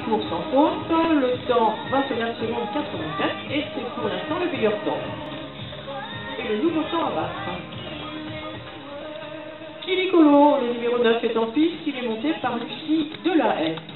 Tour sans faute, le temps 29 secondes 84 et c'est pour l'instant le meilleur temps. Et le nouveau temps à battre. Kilikolo, le numéro 9 est en piste, il est monté par Lucie Delahaye.